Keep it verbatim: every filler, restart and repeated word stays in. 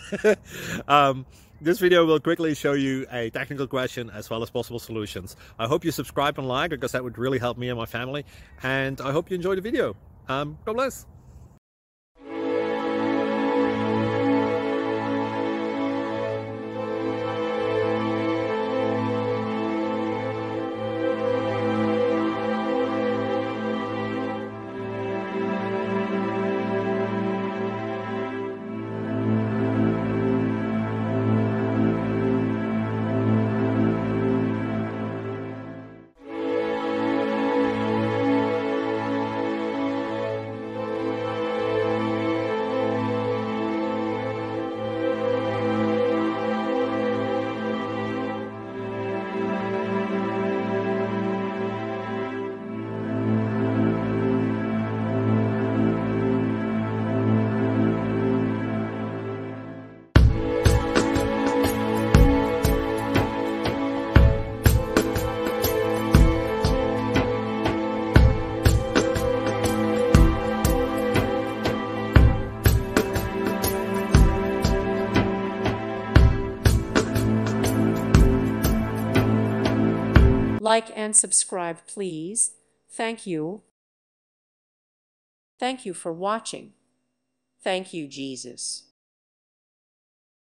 um, this video will quickly show you a technical question as well as possible solutions. I hope you subscribe and like, because that would really help me and my family. And I hope you enjoy the video. Um, God bless. Like and subscribe, please. Thank you. Thank you for watching. Thank you, Jesus.